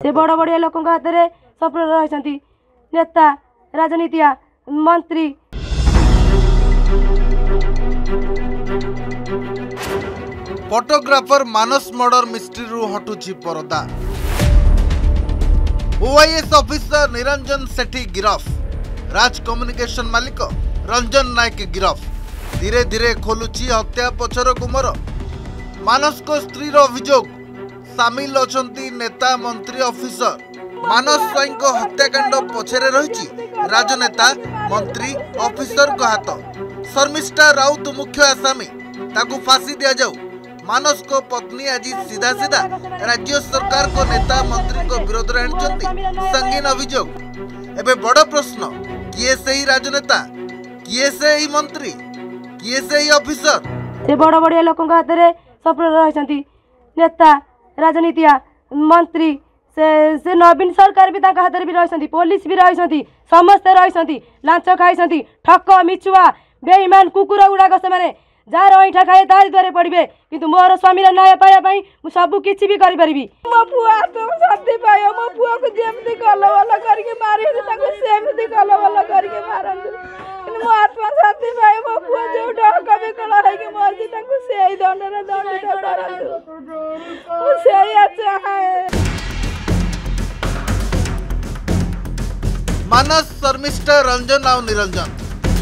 से बड़ बड़िया लोक हाथ में सब रही नेता राजनीतिया मंत्री। फोटोग्राफर मानस मर्डर मिस्ट्री रु हटुछि परदा। ओआईएस ऑफिसर निरंजन सेठी गिरफ। राज कम्युनिकेशन मालिक रंजन नायक गिरफ। धीरे धीरे खोलुछि हत्या पछर गुमर। मानस को स्त्री अभियोग सामिल अछंती नेता मंत्री ऑफिसर। मानस स्वाई को हत्याकांड पछरे रहिछि राजनेता मंत्री ऑफिसर को हाथ। शर्मिष्ठा राउत मुख्य आसामी ताकू फांसी दिया जाऊ। मानस को पत्नी आज सीधा सीधा राज्य सरकार को नेता मंत्री को विरोध में आनिचंती संगीन अभियोग। एबे बड़ प्रश्न किए से ही राजनेता, किए से ही मंत्री, किए से ही ऑफिसर। से बड़ बड़िया लोक हाथ में सब रही नेता राजनीतिया मंत्री। से नवीन सरकार भी हाथ में भी रही, पुलिस भी रही, समस्ते रही। लांच खाई ठक मिछुआ बेईमान कुकुर गुड़ाक से जार अईठा खाए तारी द्वारे पड़े किंतु मोर स्वामी न्याय पाइबापी सबू किसी भी करी। मो पुआ तुम शांति पाय। मो पुआ को जेमती कलबल करके मारी सेमती कलबल करके मारंतु किंतु मो आत्मा शांति पाय। मो पुआ जो डक विकल होइके मरजी ताकू सेही दंडरे दंडित करंतु। मो सेही चाहे। मानस शर्मिष्ठा रंजन आउ निरंजन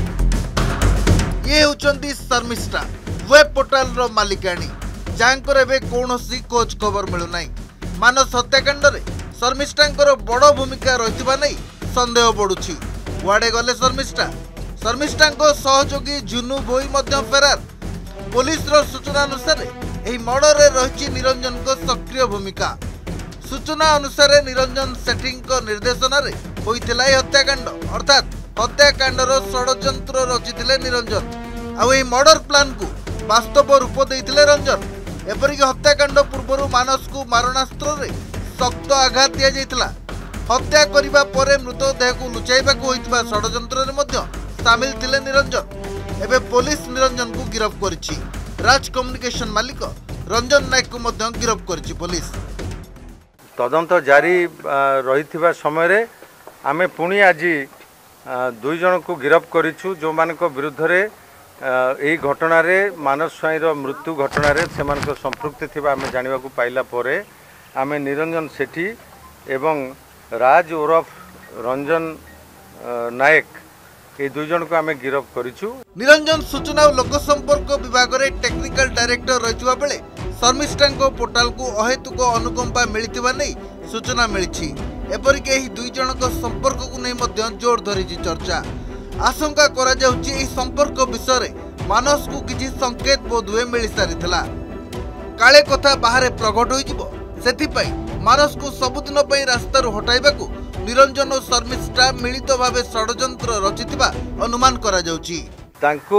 ये होचंती शर्मिष्ठा वेब पोर्टाल रो मालिकाणी जांकर एबे कोनोसी खोज खबर मिलु नाही। मानस हत्याकांड रे शर्मिष्ठांकर बड़ भूमिका रहितबा नै संदेह पडुछि। वाडे गले शर्मिष्ठांको सहयोगी जुनू बोई मध्य फेरार। पुलिस रो सूचना अनुसार एही मर्डर रे रहिछि निरंजन को सक्रिय भूमिका। सूचना अनुसार निरंजन सेठिंग को निर्देशन रे होइतिला हत्याकांड अर्थात हत्याकांडर षड्यंत्र रचिथिले निरंजन। आ एही मर्डर प्लान को वास्तव रूप देइथिले रंजन। एपरिक हत्याकांड पूर्व मानस को मारणास्त्र रे शक्त आघात दिया जाइतिला। हत्या करिबा परे मृतदेह को लुचाइबा को होइतिबा षड्यंत्र रे मध्य शामिल थिले निरंजन। एबे पुलिस निरंजन को गिरफ्त करिछि। राज कम्युनिकेशन मालिक रंजन नायक को मध्य गिरफ्त करिछि पुलिस। तदंत जारी रही समय रे आमे पुणी आज दुई जन को गिरफ्त करिछु जो मान विरुद्ध रे यही घटना रे मानस स्वाई मृत्यु घटना रे सेमान संपृक्ति थिबा आमे जानिबा को पाइला परे आमे निरंजन सेठी एवं राज ओरफ रंजन नायक ये दुई जन को आमे गिरफ्त करिछु। निरंजन सूचना और लोक संपर्क विभाग रे टेक्निकल डायरेक्टर रहितबा बेले शर्मिष्ठांको पोर्टाल को अहेतुक अनुकंपा मिलिथिबा नै सूचना मिलिछि। एपरिक एही दुई जनक संपर्क को नहीं मध्य जोर धरिछि चर्चा। आशंका करा जाउछि एही संपर्क विषय रे मानस को किछि संकेत बोधुए मिलि सारिथिला। काले कथा बाहरे प्रकट होइजिबो सेथि पई मानस को सबुदिन पई रास्तारू हटाइबाकू निरंजन और शर्मिष्ठा मिलित भावे षड्यंत्र रचिथिबा अनुमान करा जाउछि। तांको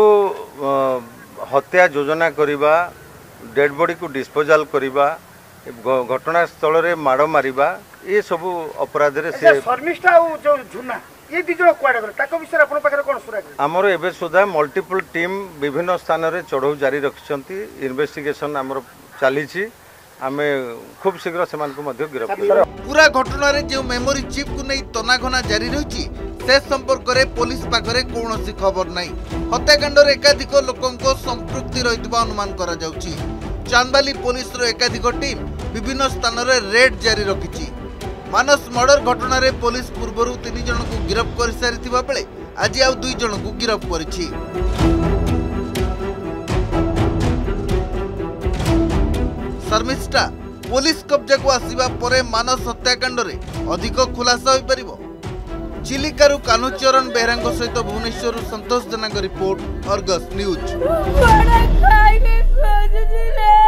हत्या योजना करिबा, डेड बॉडी को डिस्पोजल करिबा, घटनास्थल रे माड़ मारिबा ये सब अपराध रे से शर्मिष्ठा और जो झुना ये दी जो क्वाड गले ताको विषय आपन पाखरे कोन सुरा हमर एबे सुधा मल्टीपल टीम विभिन्न स्थान रे चढ़ौ जारी रखिसंती। इन्वेस्टिगेशन हमर चालीछि। आमे खूब शीघ्र सेमान को मध्य गिरफ्त पूरा घटना रे जो मेमोरी चिप को नहीं तनाघना जारी रहिछि से संपर्क रे पुलिस पाखरे कोनोसी खबर नाही। हत्याकांड रे एकाधिक लोकंको संपृक्ति रहितबा अनुमान करा जाउछि। चांदबाली पुलिस रो एकाधिक टीम विभिन्न स्थान रे रेड जारी रखिछि। मानस मर्डर घटना रे पुलिस पूर्वरु 3 जन को गिरफ्त कर सारिथिबा बेले आज आउ 2 जन को गिरफ्त करिछि। शर्मिष्ठा पुलिस कब्जा को आसीबा परे मानस हत्याकांड रे अधिक खुलासा होई परिबो। चिलिकारु कानुचरण बेहरांग सहित Bhubaneswar Santosh Jena report Argus news.